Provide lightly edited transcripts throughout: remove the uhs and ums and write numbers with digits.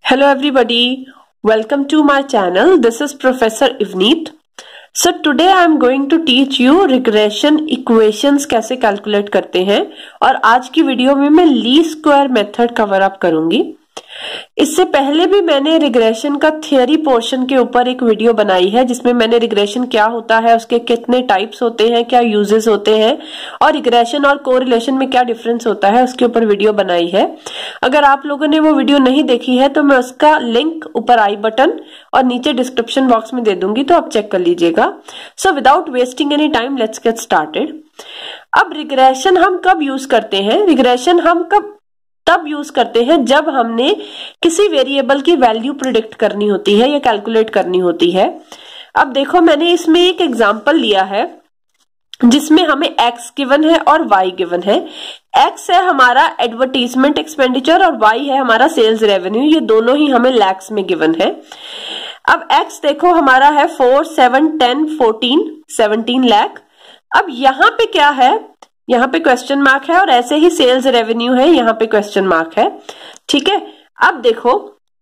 Hello everybody, welcome to my channel. This is Professor Ivneet. So today I am going to teach you regression equations कैसे calculate करते हैं और आज की video में मैं least square method cover up करूंगी। इससे पहले भी मैंने रिग्रेशन का थियरी पोर्शन के ऊपर एक वीडियो बनाई है जिसमें मैंने रिग्रेशन क्या होता है, उसके कितने टाइप्स होते हैं, क्या यूजेस होते हैं और रिग्रेशन और कोरिलेशन में क्या डिफरेंस होता है उसके ऊपर वीडियो बनाई है। अगर आप लोगों ने वो वीडियो नहीं देखी है तो मैं उसका लिंक ऊपर आई बटन और नीचे डिस्क्रिप्शन बॉक्स में दे दूंगी, तो आप चेक कर लीजिएगा। So without wasting any time let's get started. अब रिग्रेशन हम कब यूज करते हैं? रिग्रेशन हम तब यूज करते हैं जब हमने किसी वेरिएबल की वैल्यू प्रिडिक्ट करनी होती है या कैलकुलेट करनी होती है। अब देखो, मैंने इसमें एक एग्जांपल लिया है जिसमें हमें x गिवन है और y गिवन है। x है हमारा एडवर्टीजमेंट एक्सपेंडिचर और y है हमारा सेल्स रेवेन्यू, ये दोनों ही हमें लैक्स में गिवन है। अब x देखो हमारा है 4, 7, 10, 14, 17 लाख। अब यहाँ पे क्या है, यहाँ पे क्वेश्चन मार्क है और ऐसे ही सेल्स रेवेन्यू है, यहाँ पे क्वेश्चन मार्क है। ठीक है, अब देखो,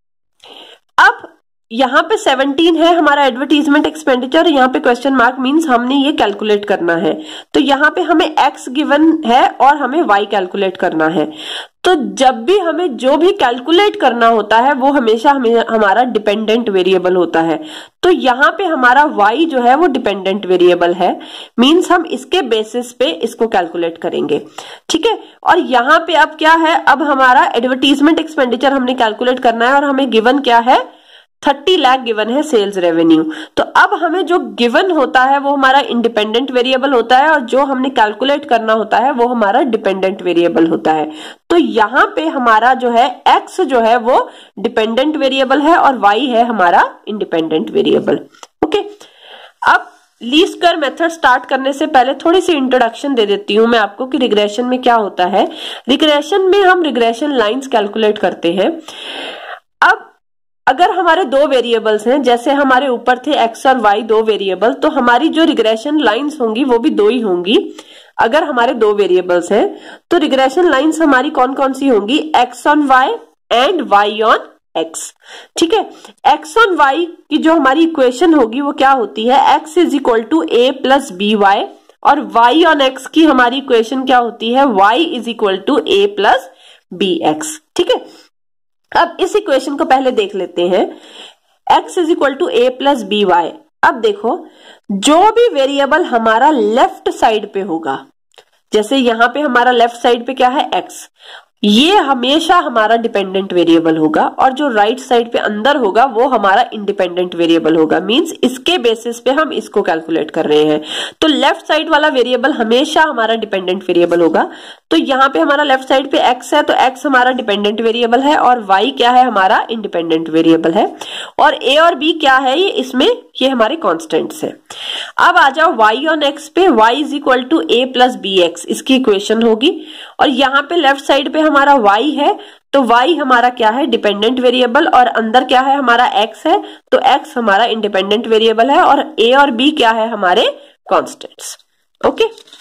अब यहाँ पे 17 है हमारा एडवर्टीजमेंट एक्सपेंडिचर, यहाँ पे क्वेश्चन मार्क मींस हमने ये कैलकुलेट करना है। तो यहाँ पे हमें x गिवन है और हमें y कैलकुलेट करना है। तो जब भी हमें जो भी कैलकुलेट करना होता है वो हमेशा हमारा डिपेंडेंट वेरिएबल होता है। तो यहाँ पे हमारा y जो है वो डिपेंडेंट वेरिएबल है, मींस हम इसके बेसिस पे इसको कैलकुलेट करेंगे। ठीक है, और यहाँ पे अब क्या है, अब हमारा एडवर्टीजमेंट एक्सपेंडिचर हमने कैलकुलेट करना है और हमें गिवन क्या है, 30 लाख गिवन है सेल्स रेवेन्यू। तो अब हमें जो गिवन होता है वो हमारा इंडिपेंडेंट वेरिएबल होता है और जो हमने कैलकुलेट करना होता है वो हमारा डिपेंडेंट वेरिएबल होता है। तो यहाँ पे हमारा जो है x जो है वो डिपेंडेंट वेरिएबल है और y है हमारा इंडिपेंडेंट वेरिएबल। ओके, अब लीस्ट स्क्वायर मेथड स्टार्ट करने से पहले थोड़ी सी इंट्रोडक्शन दे देती हूं मैं आपको कि रिग्रेशन में क्या होता है। रिग्रेशन में हम रिग्रेशन लाइंस कैलकुलेट करते हैं। अब अगर हमारे दो वेरिएबल्स हैं, जैसे हमारे ऊपर थे x और y दो वेरिएबल, तो हमारी जो रिग्रेशन लाइंस होंगी वो भी दो ही होंगी। अगर हमारे दो वेरिएबल्स हैं तो रिग्रेशन लाइंस हमारी कौन कौन सी होंगी, x on y and y on x। ठीक है, x ऑन y की जो हमारी इक्वेशन होगी वो क्या होती है, x is equal to a plus b y, और y ऑन x की हमारी इक्वेशन क्या होती है, y is equal to a plus b x. ठीक है, अब इस इक्वेशन को पहले देख लेते हैं, x is equal to a plus b y. अब देखो, जो भी वेरिएबल हमारा लेफ्ट साइड पे होगा, जैसे यहाँ पे हमारा लेफ्ट साइड पे क्या है x, ये हमेशा हमारा डिपेंडेंट वेरिएबल होगा, और जो राइट साइड पे अंदर होगा वो हमारा इंडिपेंडेंट वेरिएबल होगा। मींस इसके बेसिस पे हम इसको कैलकुलेट कर रहे हैं। तो लेफ्ट साइड वाला वेरिएबल हमेशा हमारा डिपेंडेंट वेरिएबल होगा। तो यहाँ पे हमारा लेफ्ट साइड पे x है, तो x हमारा डिपेंडेंट वेरिएबल है और y क्या है, हमारा इंडिपेंडेंट वेरिएबल है, और a और b क्या है, ये हमारे कॉन्स्टेंट्स है। अब आ जाओ y ऑन x पे, y is equal to a plus b x, इसकी इक्वेशन होगी। और यहाँ पे लेफ्ट साइड पे हमारा y है, तो y हमारा क्या है, डिपेंडेंट वेरिएबल, और अंदर क्या है हमारा x है, तो x हमारा इंडिपेंडेंट वेरिएबल है, और a और b क्या है, हमारे कॉन्स्टेंट्स। ओके,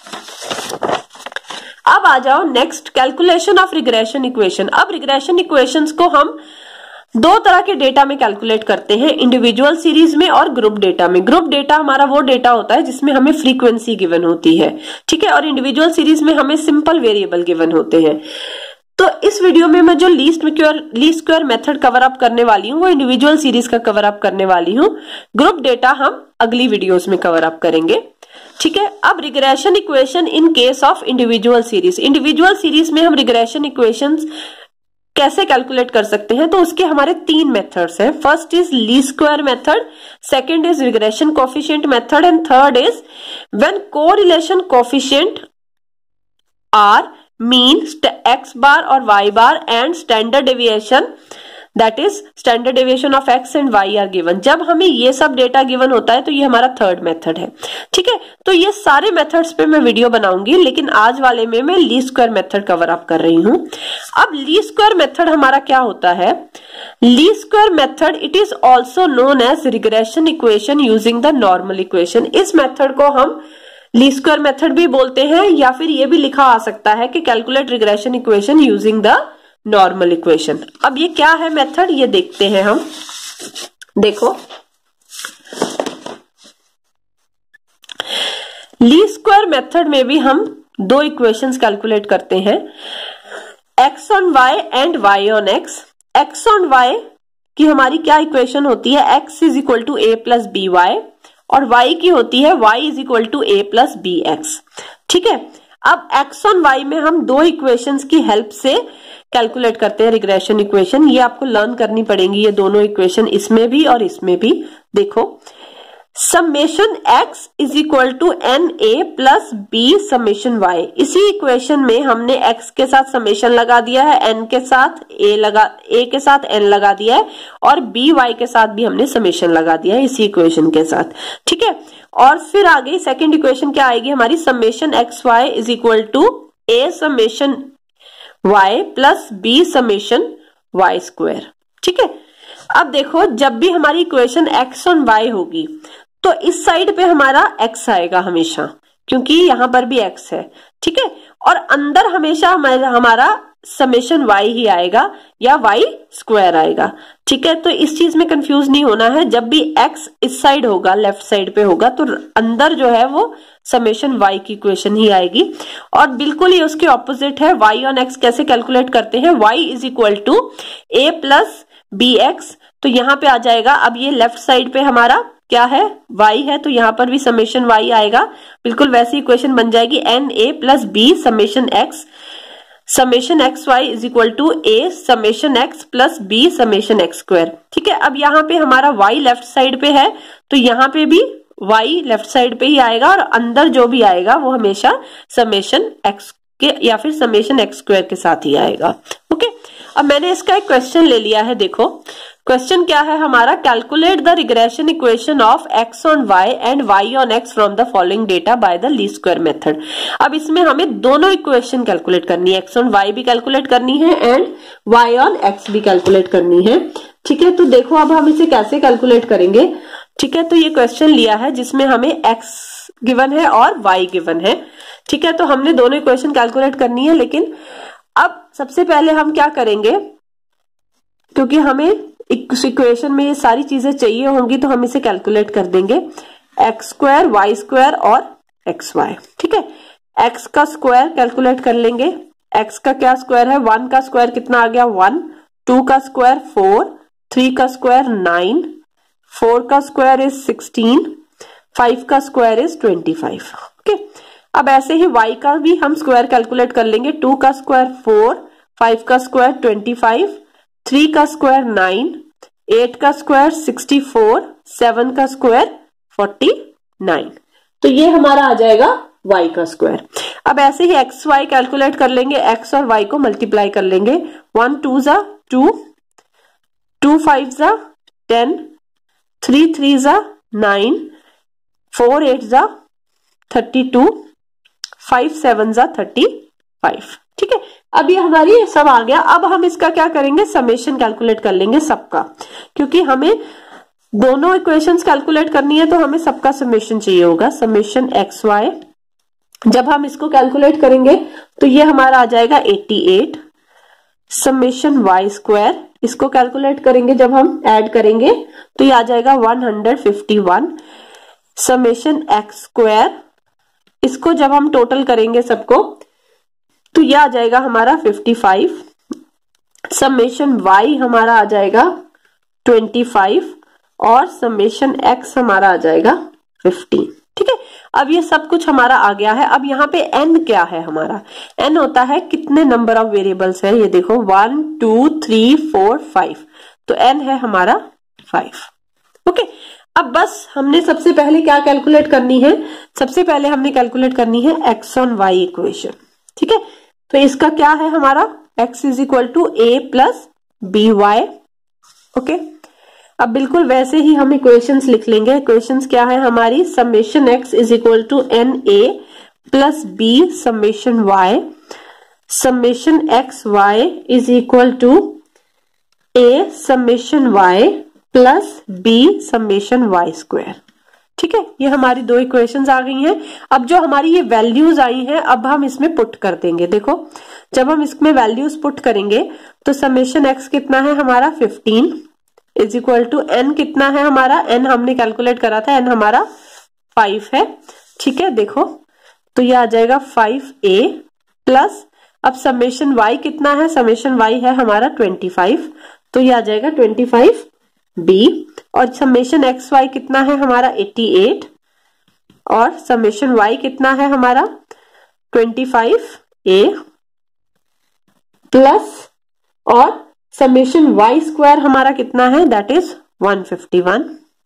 अब आ जाओ next, calculation of regression equation. अब रिग्रेशन इक्वेशंस को हम दो तरह के डेटा में कैलकुलेट करते हैं, इंडिविजुअल सीरीज में और ग्रुप डेटा में। ग्रुप डेटा हमारा वो डेटा होता है जिसमें हमें फ्रीक्वेंसी गिवन होती है। ठीक है, और इंडिविजुअल सीरीज में हमें सिंपल वेरिएबल गिवन होते हैं। तो इस वीडियो में मैं जो least square method cover up करने वाली हूँ वो इंडिविजुअल सीरीज का कवर अप करने वाली हूँ। ग्रुप डेटा हम अगली वीडियोस में कवर अप करेंगे। ठीक है, अब regression equation in case of individual series. Individual series में हम रिग्रेशन इक्वेशंस कैसे कैलकुलेट कर सकते हैं, तो उसके हमारे तीन मेथड्स हैं। First is least square method, second is regression coefficient method, and third is when correlation coefficient are mean x bar और y bar and standard deviation, that is standard deviation of x and y are given. जब हमें ये सब data given होता है तो ये हमारा थर्ड मेथड है। ठीक है, तो ये सारे मेथड्स पे मैं वीडियो बनाऊंगी, लेकिन आज वाले में मैं least square method cover up कर रही हूं। अब लीस्ट स्क्वायर मेथड हमारा क्या होता है, least square method it is also known as regression equation using the normal equation. इस मेथड को हम लीस्ट स्क्वायर मेथड भी बोलते हैं, या फिर ये भी लिखा आ सकता है कि calculate regression equation using the normal equation. अब ये क्या है मेथड, ये देखते हैं हम। देखो लीस्ट स्क्वायर मेथड में भी हम दो इक्वेशंस कैलकुलेट करते हैं, x on y and y on x। x on y की हमारी क्या इक्वेशन होती है, x is equal to a plus b y, और y की होती है y is equal to a plus b x. ठीक है, अब x ऑन y में हम दो इक्वेशंस की हेल्प से कैलकुलेट करते हैं रिग्रेशन इक्वेशन। ये आपको लर्न करनी पड़ेंगी, ये दोनों इक्वेशन, इसमें भी और इसमें भी। देखो summation x is equal to n a plus b summation y। इसी इक्वेशन में हमने x के साथ समेशन लगा दिया है, n के साथ a के साथ n लगा दिया है, और b y के साथ भी हमने समेशन लगा दिया है इसी इक्वेशन के साथ। ठीक है, और फिर आगे सेकंड इक्वेशन क्या आएगी हमारी, summation x y is equal to a summation y plus b summation y square. ठीक है, अब देखो जब भी हमारी इक्वेशन x ऑन y होगी तो इस साइड पे हमारा x आएगा हमेशा, क्योंकि यहां पर भी x है। ठीक है, और अंदर हमेशा हमारा समेशन y ही आएगा या y स्क्वायर आएगा। ठीक है, तो इस चीज में कंफ्यूज नहीं होना है। जब भी x इस साइड होगा, लेफ्ट साइड पे होगा, तो अंदर जो है वो समेशन y की इक्वेशन ही आएगी। और बिल्कुल ही उसके ऑपोजिट है, y ऑन x कैसे कैलकुलेट करते हैं, y is equal to a plus b x. तो यहाँ पे आ जाएगा, अब ये लेफ्ट साइड पे हमारा क्या है, y है, तो यहाँ पर भी समेशन y आएगा। बिल्कुल वैसी इक्वेशन बन जाएगी, n a plus b summation x y is equal to a summation x plus b summation x square. ठीक है, अब यहाँ पे हमारा y लेफ्ट साइड पे है, तो यहाँ पे भी y लेफ्ट साइड पे ही आएगा, और अंदर जो भी आएगा वो हमेशा समेशन x के या फिर समेशन एक्स स्क्वायर के साथ ही आएगा। ओके, अब मैंने इसका एक क्वेश्चन ले लिया है। देखो क्वेश्चन क्या है हमारा, calculate the regression equation of x on y and y on x from the following data by the least square method. अब इसमें हमें दोनों इक्वेशन कैलकुलेट करनी है, x ऑन y भी कैलकुलेट करनी है एंड y ऑन x भी कैलकुलेट करनी है। ठीक है, तो देखो अब हम इसे कैसे कैलकुलेट करेंगे। ठीक है, तो ये क्वेश्चन लिया है जिसमें हमें x गिवन है और y गिवन है। ठीक है, तो हमने दोनों इक्वेशन कैलकुलेट करनी है, लेकिन अब सबसे पहले हम क्या करेंगे, क्योंकि हमें इस इक्वेशन में ये सारी चीजें चाहिए होंगी, तो हम इसे कैलकुलेट कर देंगे, एक्स स्क्वायर वाई स्क्वायर और एक्स वाई। ठीक है, एक्स का स्क्वायर कैलकुलेट कर लेंगे। एक्स का क्या स्क्वायर है, 1 का स्क्वायर कितना आ गया 1, 2 का स्क्वायर 4, 3 का स्क्वायर 9, 4 का स्क्वायर इज 16, 5 का स्क्वायर इज 25। ओके, अब ऐसे ही y का भी हम स्क्वायर कैलकुलेट कर लेंगे, 2 का स्क्वायर 4, 5 का स्क्वायर 25, 3 का स्क्वायर 9, 8 का स्क्वायर 64, 7 का स्क्वायर 49। तो ये हमारा आ जाएगा y का स्क्वायर। अब ऐसे ही एक्स वाई कैलकुलेट कर लेंगे, x और y को मल्टीप्लाई कर लेंगे, 1 2 जा 2, 2 5 जा 10, 3 3 जा 9, 4 8 जा 32, 5 7 जा 35। ठीक है, अब ये हमारी सब आ गया। अब हम इसका क्या करेंगे, समेशन कैलकुलेट कर लेंगे सबका, क्योंकि हमें दोनों इक्वेशंस कैलकुलेट करनी है, तो हमें सबका समेशन चाहिए होगा, समेशन एक्स वाई। जब हम इसको कैलकुलेट करेंगे तो ये हमारा आ जाएगा 88, समेशन वाई स्क्वायर, इसको कैलकुलेट करेंगे जब हम ऐड करेंगे तो ये आ जाएगा 151, समेशन एक्स स्क्वायर, इसको जब हम टोटल करेंगे सबको तो यह आ जाएगा हमारा 55, समेशन y हमारा आ जाएगा 25 और समेशन x हमारा आ जाएगा 15। ठीक है, अब ये सब कुछ हमारा आ गया है। अब यहाँ पे n क्या है हमारा, n होता है कितने नंबर ऑफ वेरिएबल्स है, ये देखो 1 2 3 4 5, तो n है हमारा 5। ओके, अब बस हमने सबसे पहले क्या कैलकुलेट करनी है, सबसे पहले हमने कैलकुलेट करनी है x ऑन y इक्वेशन। ठीक है, तो इसका क्या है हमारा, x is equal to a plus b y. Okay, अब बिल्कुल वैसे ही हम इक्वेशंस लिख लेंगे। इक्वेशंस क्या है हमारी, summation x is equal to n a plus b summation y, summation x y is equal to a summation y plus b summation y square. ठीक है, ये हमारी दो इक्वेशंस आ गई हैं। अब जो हमारी ये वैल्यूज आई हैं, अब हम इसमें पुट कर देंगे। देखो जब हम इसमें वैल्यूज पुट करेंगे तो समेशन x कितना है हमारा 15 इज इक्वल टू n कितना है हमारा, n हमने कैलकुलेट करा था, n हमारा 5 है। ठीक है, देखो तो ये आ जाएगा 5a प्लस, अब समेशन y कितना है, समेशन y है हमारा 25, तो ये आ जाएगा 25b, और समेशन xy कितना है हमारा 88, और समेशन y कितना है हमारा 25a प्लस, और समेशन y स्क्वायर हमारा कितना है, दैट इज 151b।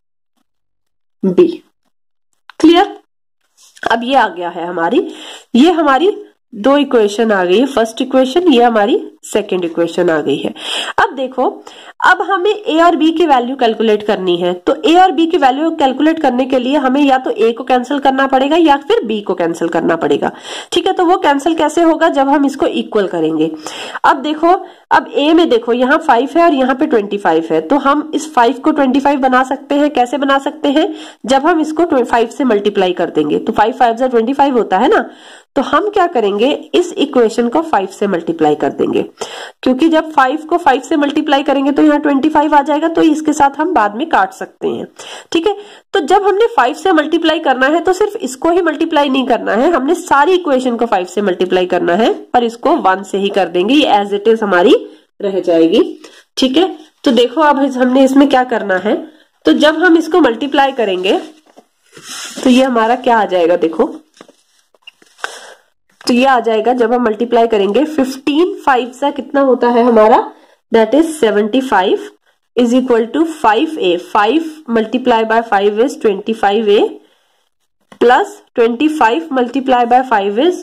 क्लियर? अब ये आ गया है हमारी, ये हमारी दो इक्वेशन आ गई है, फर्स्ट इक्वेशन, ये हमारी सेकंड इक्वेशन आ गई है। अब देखो, अब हमें a और b की वैल्यू कैलकुलेट करनी है, तो a और b की वैल्यू कैलकुलेट करने के लिए हमें या तो a को कैंसिल करना पड़ेगा या फिर b को कैंसिल करना पड़ेगा। ठीक है, तो वो कैंसिल कैसे होगा, जब हम इसको इक्वल करेंगे। अब देखो, अब a में देखो यहाँ 5 है और यहाँ पे 25 है, तो हम इस 5 को 25 बना सकते हैं। कैसे बना सकते हैं, जब हम इसको 5 से मल्टीप्लाई कर देंगे, तो 5 5 से 25 होता है ना, तो हम क्या करेंगे, इस इक्वेशन को 5 से मल्टीप्लाई कर देंगे, क्योंकि जब 5 को 5 से मल्टीप्लाई करेंगे तो यहाँ 25 आ जाएगा, तो इसके साथ हम बाद में काट सकते हैं। ठीक है, तो जब हमने 5 से मल्टीप्लाई करना है तो सिर्फ इसको ही मल्टीप्लाई नहीं करना है, हमने सारी इक्वेशन को 5 से मल्टीप्लाई करना है, और इसको 1 से ही कर देंगे, ये एज इट इज हमारी रह जाएगी। ठीक है, तो देखो अब हमने इसमें क्या करना है, तो जब हम इसको मल्टीप्लाई करेंगे तो ये हमारा क्या आ जाएगा, देखो तो ये आ जाएगा, जब हम मल्टीप्लाई करेंगे 15 5 से कितना होता है हमारा, that is 75 is equal to 5a, 5 multiply by 5 is 25a plus 25 multiply by 5 is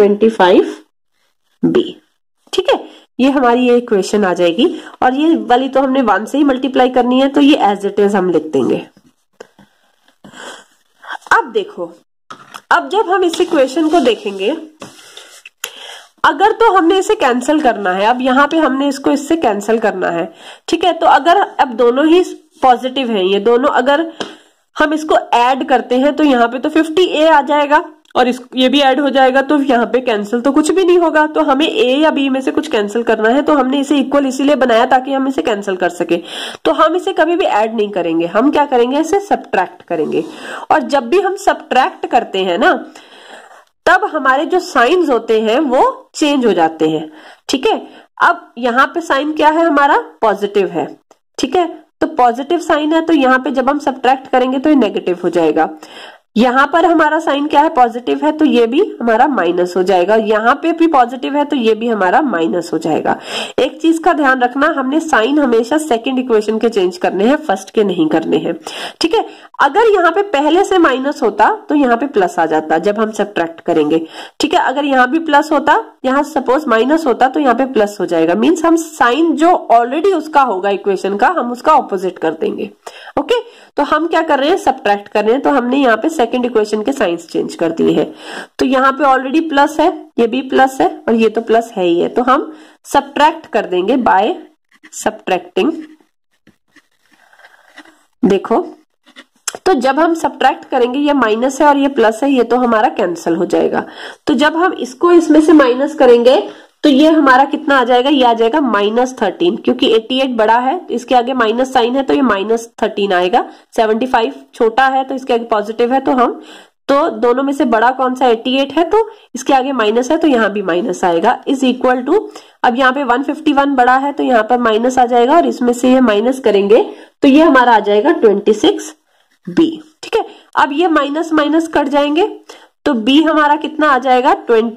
125b। ठीक है, ये हमारी ये इक्वेशन आ जाएगी, और ये वाली तो हमने 1 से ही मल्टीप्लाई करनी है, तो ये एज इट इज हम लिख देंगे। अब देखो, अब जब हम इस इक्वेशन को देखेंगे, अगर तो हमने इसे कैंसिल करना है, अब यहाँ पे हमने इसको इससे कैंसिल करना है। ठीक है, तो अगर अब दोनों ही पॉजिटिव हैं, ये दोनों अगर हम इसको ऐड करते हैं तो यहाँ पे तो 50a आ जाएगा, और ये भी ऐड हो जाएगा, तो यहाँ पे कैंसिल तो कुछ भी नहीं होगा, तो हमें a या b में से कुछ कैंसिल करना है, तो हमने इसे इक्वल इसीलिए बनाया ताकि हम इसे कैंसिल कर सके। तो हम इसे कभी भी ऐड नहीं करेंगे, हम क्या करेंगे, इसे सब्ट्रैक्ट करेंगे, और जब भी हम सब्ट्रैक्ट करते हैं ना, तब हमारे जो साइंस होते हैं वो चेंज हो जाते हैं। ठीक है, अब यहाँ पे साइन क्या है हमारा, पॉजिटिव है। ठीक है, तो पॉजिटिव साइन है, तो यहाँ पे जब हम सब्ट्रैक्ट करेंगे तो ये नेगेटिव हो जाएगा। यहाँ पर हमारा साइन क्या है, पॉजिटिव है, तो ये भी हमारा माइनस हो जाएगा, यहाँ पे भी पॉजिटिव है तो ये भी हमारा माइनस हो जाएगा। एक चीज का ध्यान रखना, हमने साइन हमेशा सेकंड इक्वेशन के चेंज करने हैं, फर्स्ट के नहीं करने हैं। ठीक है, अगर यहाँ पे पहले से माइनस होता तो यहाँ पे प्लस आ जाता जब हम सब्ट्रैक्ट करेंगे। ठीक है, अगर यहाँ भी प्लस होता, यहाँ सपोज माइनस होता, तो यहाँ पे प्लस हो जाएगा, मीन्स हम साइन जो ऑलरेडी उसका होगा इक्वेशन का, हम उसका ऑपोजिट कर देंगे। ओके, तो हम क्या कर रहे हैं, सब्ट्रैक्ट कर रहे हैं, तो हमने यहाँ पे सेकंड इक्वेशन के साइंस चेंज कर दिए हैं। तो यहाँ पे ऑलरेडी प्लस है, ये भी प्लस है, और ये तो प्लस है ही है, तो हम सब्ट्रैक्ट कर देंगे बाय सब्ट्रैक्टिंग। देखो, तो जब हम सब्ट्रैक्ट करेंगे, ये माइनस है और ये प्लस है, ये तो हमारा कैंसिल हो जाएगा। तो जब हम इसको इसमें से माइनस करेंगे तो ये हमारा कितना आ जाएगा, ये आ जाएगा -13, क्योंकि 88 बड़ा है, इसके आगे माइनस साइन है, तो ये -13 आएगा। 75 छोटा है, तो इसके आगे पॉजिटिव है, तो हम तो दोनों में से बड़ा कौन सा, 88 है, तो इसके आगे माइनस है, तो यहाँ भी माइनस आएगा, इज इक्वल टू, अब यहाँ पे 151 बड़ा है, तो यहाँ पर माइनस आ जाएगा, और इसमें से ये माइनस करेंगे तो ये हमारा आ जाएगा 26b। ठीक है, अब ये माइनस माइनस कट जाएंगे, तो b हमारा कितना आ जाएगा,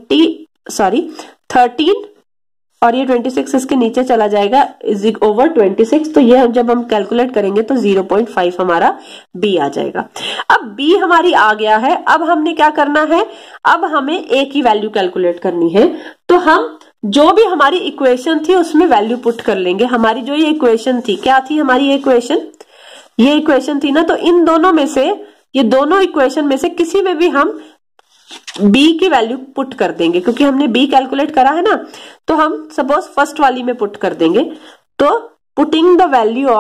13, और ये 26 इसके नीचे चला जाएगा, इज ओवर 26, तो ये जब हम कैलकुलेट करेंगे तो 0.5 हमारा b आ जाएगा। अब b हमारी आ गया है, अब हमने क्या करना है, अब हमें a की वैल्यू कैलकुलेट करनी है, तो हम जो भी हमारी इक्वेशन थी उसमें वैल्यू पुट कर लेंगे। हमारी जो ये इक्वेशन थी, क्या थी हमारी ये इक्वेशन थी ना, तो इन दोनों में से, ये दोनों इक्वेशन में से किसी में भी हम b की वैल्यू पुट कर देंगे, क्योंकि हमने b कैलकुलेट करा है ना, तो हम सपोज फर्स्ट वाली में पुट कर देंगे। तो putting the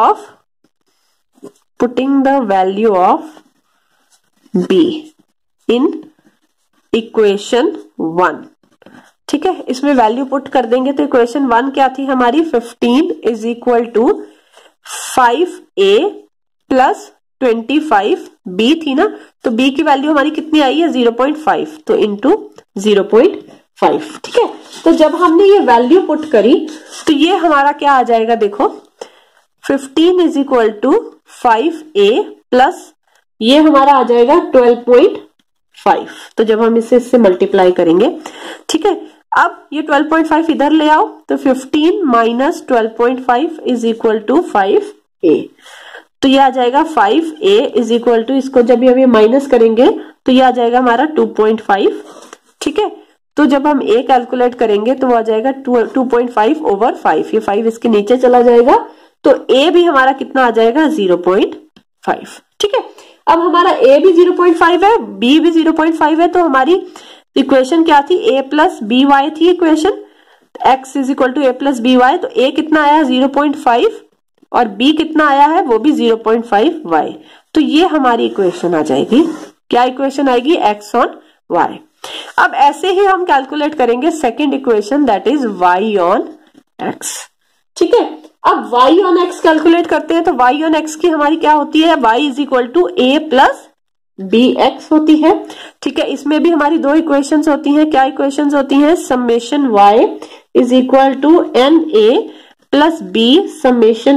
value of b in equation 1। ठीक है, इसमें वैल्यू पुट कर देंगे तो इक्वेशन 1 क्या थी हमारी, 15 is equal to 5a plus 25b थी ना, तो b की वैल्यू हमारी कितनी आई है 0.5, तो इंटू 0.5। ठीक है, तो जब हमने ये वैल्यू पुट करी तो ये हमारा क्या आ जाएगा, देखो 15 is equal to 5a plus ये हमारा आ जाएगा 12.5। तो जब हम इसे इससे मल्टीप्लाई करेंगे, ठीक है, अब ये 12.5 इधर ले आओ तो 15 minus 12.5 is equal to 5a, तो ये आ जाएगा 5a इज इक्वल टू, इसको जब ये माइनस करेंगे तो ये आ जाएगा हमारा 2.5। ठीक है, तो जब हम a कैलकुलेट करेंगे तो वो आ जाएगा 2.5 ओवर 5, ये 5 इसके नीचे चला जाएगा, तो a भी हमारा कितना आ जाएगा 0.5। ठीक है, अब हमारा a भी 0.5 है, b भी 0.5 है, तो हमारी इक्वेशन क्या थी, a प्लस बी वाई थी equation, x is equal to a plus b y, तो a कितना आया 0.5 और b कितना आया है वो भी 0.5 y, तो ये हमारी इक्वेशन आ जाएगी, क्या इक्वेशन आएगी, x ऑन y। अब ऐसे ही हम कैलकुलेट करेंगे second equation, that is y on x। ठीक है, अब y ऑन x कैलकुलेट करते हैं तो y ऑन x की हमारी क्या होती है, y is equal to a plus b x होती है। ठीक है, इसमें भी हमारी दो इक्वेशंस होती हैं, क्या इक्वेशंस होती हैं, summation y is equal to n a plus b summation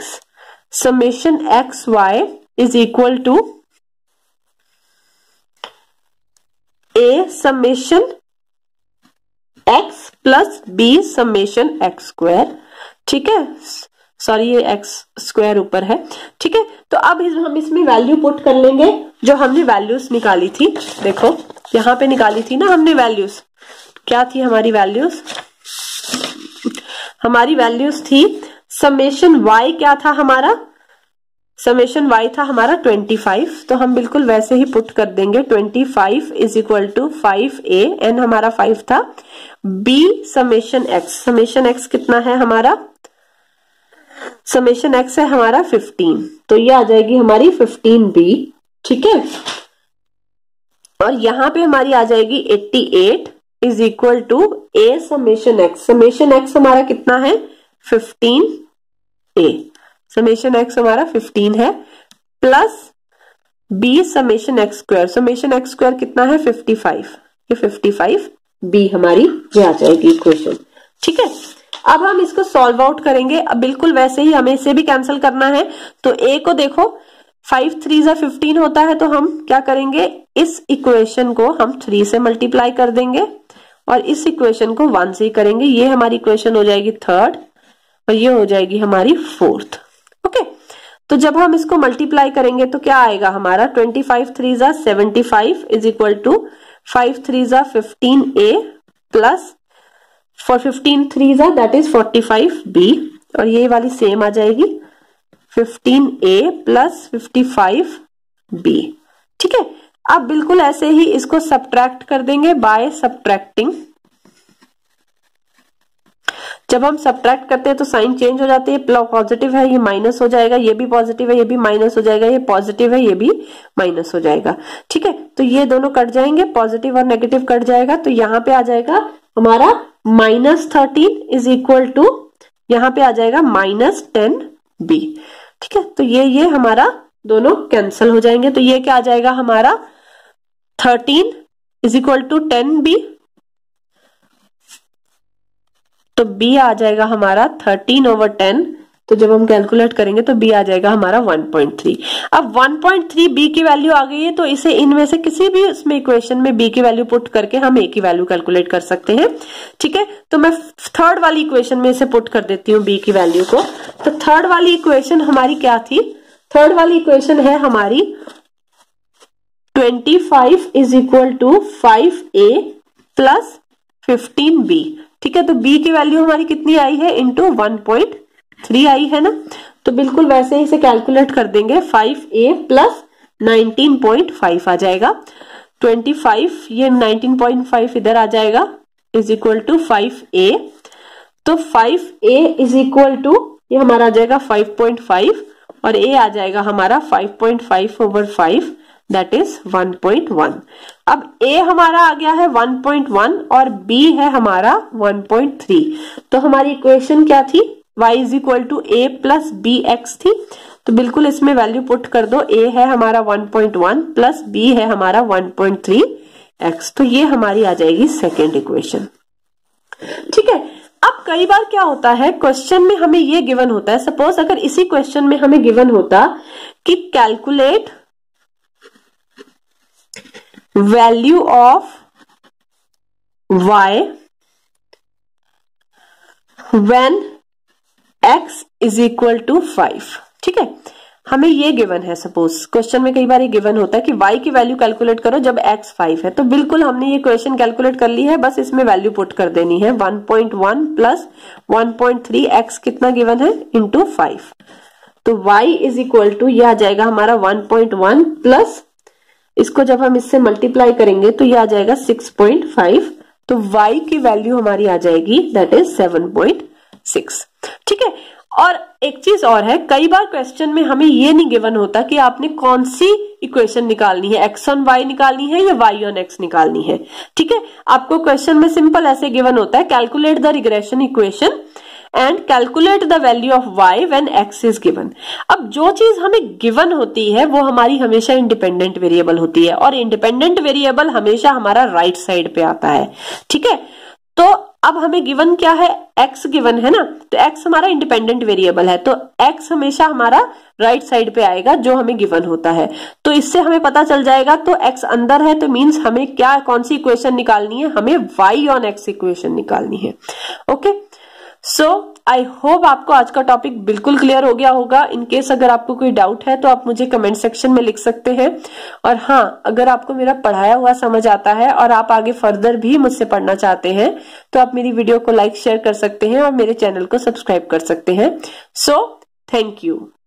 x y is equal to a summation x plus b summation x square. ठीक है, सॉरी ये एक्स स्क्वायर ऊपर है। ठीक है, तो अब हम इसमें वैल्यू पुट कर लेंगे जो हमने वैल्यूज निकाली थी, देखो यहां पे निकाली थी ना हमने वैल्यूज, क्या थी हमारी वैल्यूज, हमारी वैल्यूज थी समेशन y क्या था हमारा, समेशन y था हमारा 25, तो हम बिल्कुल वैसे ही पुट कर देंगे 25 is equal to 5a, N हमारा 5 था, b समेशन x कितना है हमारा, समेशन x है हमारा 15, तो ये आ जाएगी हमारी 15b। ठीक है, और यहां पे हमारी आ जाएगी 88 is equal to a summation x हमारा कितना है 15a, समेशन x हमारा 15 है, plus b summation x square कितना है 55, ये 55b हमारी ये आ जाएगी इक्वेशन। ठीक है, अब हम इसको सॉल्व आउट करेंगे, अब बिल्कुल वैसे ही हमें इसे भी कैंसिल करना है, तो a को देखो 5 3 जा 15 होता है, तो हम क्या करेंगे, इस इक्वेशन को हम 3 से मल्टीप्लाई कर देंगे और इस इक्वेशन को 1 से ही करेंगे, ये हमारी इक्वेशन हो जाएगी थर्ड और ये हो जाएगी हमारी फोर्थ। ओके, तो जब हम इसको मल्टीप्लाई करेंगे तो क्या आएगा हमारा 25 3 जा 75 इज इक्वल टू 5 3 जा 15a प्लस फॉर 15 3 जा दैट इज 45b, और ये वाली सेम आ जाएगी 15a प्लस 55b। ठीक है, अब बिल्कुल ऐसे ही इसको सब्ट्रैक्ट कर देंगे बाय सब्ट्रैक्टिंग, जब हम सब्ट्रैक्ट करते हैं तो साइन चेंज हो जाती है, पॉजिटिव है ये माइनस हो जाएगा, ये भी पॉजिटिव है ये भी माइनस हो जाएगा, ये पॉजिटिव है ये भी माइनस हो जाएगा। ठीक है, तो ये दोनों कट जाएंगे, पॉजिटिव और नेगेटिव कट जाएगा, तो यहाँ पे आ जाएगा हमारा -13 इज इक्वल टू, यहाँ पे आ जाएगा -10b। ठीक है, तो ये हमारा दोनों कैंसिल हो जाएंगे, तो ये क्या आ जाएगा हमारा 13 इज इक्वल टू 10b, तो b आ जाएगा हमारा 13 ओवर 10, तो जब हम कैलकुलेट करेंगे तो b आ जाएगा हमारा 1.3। अब 1.3 b की वैल्यू आ गई है, तो इसे इनमें से किसी भी इसमें इक्वेशन में b की वैल्यू पुट करके हम a की वैल्यू कैलकुलेट कर सकते हैं। ठीक है, तो मैं थर्ड वाली इक्वेशन में इसे पुट कर देती हूँ b की वैल्यू को, तो थर्ड वाली इक्वेशन हमारी क्या थी, थर्ड वाली इक्वेशन है हमारी 25 is equal to 5a plus 15b। ठीक है, तो b की वैल्यू हमारी कितनी आई है, इंटू 1.3 आई है ना, तो बिल्कुल वैसे ही इसे कैलकुलेट कर देंगे, 5a प्लस 19.5 आ जाएगा, 25 ये 19.5 इधर आ जाएगा इज इक्वल टू 5a, तो 5a इज इक्वल टू ये हमारा आ जाएगा 5.5 और a आ जाएगा हमारा 5.5 ओवर 5 दैट इज 1.1। अब a हमारा आ गया है 1.1 और b है हमारा 1.3। तो हमारी इक्वेशन क्या थी, y is equal to a plus b x थी। तो बिल्कुल इसमें वैल्यू पुट कर दो, a है हमारा 1.1 प्लस b है हमारा 1.3 x। तो ये हमारी आ जाएगी सेकेंड इक्वेशन। ठीक है, अब कई बार क्या होता है, क्वेश्चन में हमें ये गिवन होता है, सपोज अगर इसी क्वेश्चन में हमें गिवन होता कि calculate value of y when x is equal to 5। ठीक है, हमें ये गिवन है, सपोज क्वेश्चन में कई बार ये गिवन होता है कि y की वैल्यू कैलकुलेट करो जब x 5 है। तो बिल्कुल हमने ये क्वेश्चन कैलकुलेट कर ली है, बस इसमें वैल्यू पुट कर देनी है 1.1 प्लस 1.3 x कितना गिवन है इंटू 5। तो y इज इक्वल टू ये आ जाएगा हमारा 1.1 प्लस इसको जब हम इससे मल्टीप्लाई करेंगे तो ये आ जाएगा 6.5। तो y की वैल्यू हमारी आ जाएगी दैट इज 7.6। ठीक है, और एक चीज और है, कई बार क्वेश्चन में हमें ये नहीं गिवन होता कि आपने कौन सी इक्वेशन निकालनी है, x ऑन y निकालनी है या y ऑन x निकालनी है। ठीक है, आपको क्वेश्चन में सिंपल ऐसे गिवन होता है, calculate the regression equation and calculate the value of y when x is given. अब जो चीज हमें गिवन होती है वो हमारी हमेशा इंडिपेंडेंट वेरिएबल होती है, और इंडिपेंडेंट वेरिएबल हमेशा हमारा राइट साइड पे आता है। ठीक है, तो अब हमें गिवन क्या है, x गिवन है ना, तो x हमारा इंडिपेंडेंट वेरिएबल है, तो x हमेशा हमारा राइट साइड पे आएगा जो हमें गिवन होता है। तो इससे हमें पता चल जाएगा, तो x अंदर है तो मींस हमें क्या, कौन सी इक्वेशन निकालनी है, हमें y ऑन x इक्वेशन निकालनी है। ओके, सो आई होप आपको आज का टॉपिक बिल्कुल क्लियर हो गया होगा। इन केस अगर आपको कोई डाउट है तो आप मुझे कमेंट सेक्शन में लिख सकते हैं। और हाँ, अगर आपको मेरा पढ़ाया हुआ समझ आता है और आप आगे फर्दर भी मुझसे पढ़ना चाहते हैं तो आप मेरी वीडियो को लाइक शेयर कर सकते हैं और मेरे चैनल को सब्सक्राइब कर सकते हैं। So thank you.